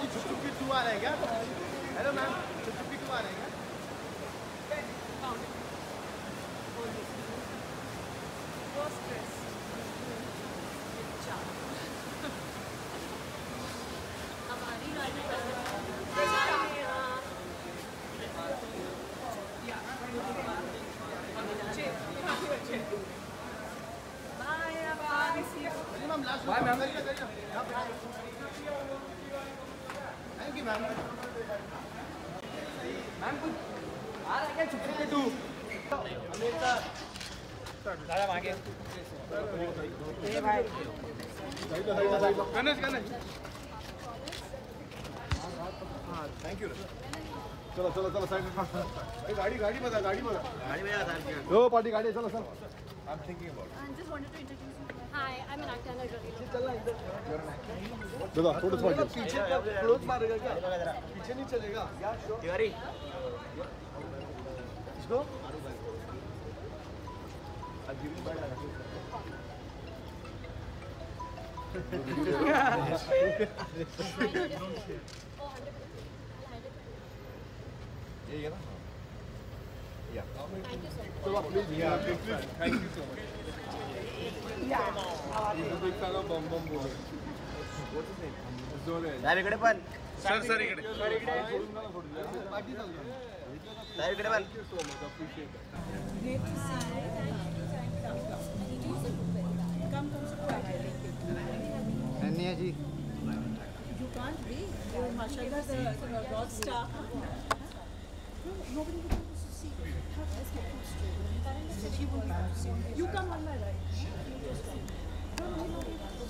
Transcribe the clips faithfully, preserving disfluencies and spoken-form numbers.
छुप छुप के टू आ रहा है क्या? हेलो मैम, छुप छुप के टू आ रहा है क्या? हमारी गाड़ी पर ma'am last bye ma'am thank you ma'am ma'am कुछ आ रहा है क्या छुप छुप के टू अमेरिका दादा आगे ए भाई गणेश गणेश हाँ थैंक यू चलो चलो चलो साइड में गाड़ी गाड़ी बता गाड़ी बता गाड़ी में यार ओ पार्टी गाड़ी चलो चलो I am thinking about I just wanted to introduce you. Hi, I'm an actor and I really चलना इधर चलो थोड़ा सा पीछे का क्लोज मारेगा क्या पीछे नहीं चलेगा या श्योर तिवारी इसको अब गिव मी बैड लगा ये है ना या Thank you so much. चलो प्लीज या please thank you so much या एक साला बम बम बोले जोर है साहेब इकडे पण सर सर इकडे सर इकडे बाकी चालू साहेब इकडे पण so much appreciate Come, come, Anya ji you can't be. You're mashallah the rock star. Nobody will come to see. Let's get it straight. She won't come to see. You come on my right. You just come. No, no, no.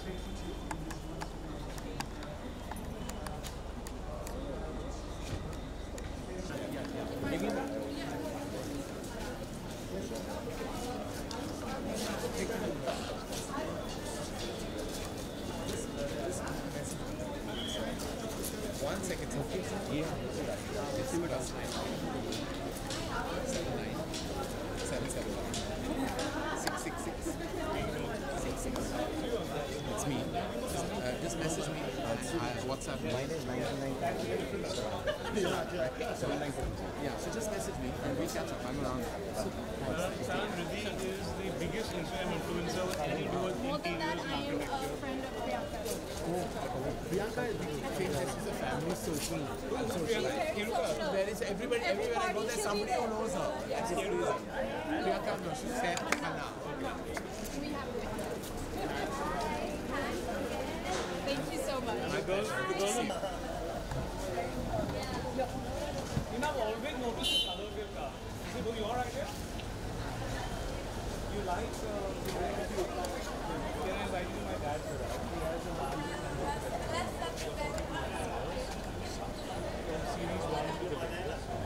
One second, okay? Yeah. Let's see what else. Seven nine, seven seven one, six six six, six six. It's me. Uh, just message me. Uh, WhatsApp. Mine is nine nine. Seven nine. Yeah. So just message me and we catch up. I'm around. Stan Riddhi is the biggest Instagram influencer with any dual More than that, I am a friend of Priyanka. Priyanka is famous. She's a family social. social. There is everybody, everywhere I go, there's somebody who knows her. That's crazy. Priyanka, no, she's Saif Khanna. Thank you so much. My girl, the girl of... You know, I've always noticed the color of your car. Is it your idea? You like uh, the way that you apply? Can I invite you to my dad's garage? He has a large series one to the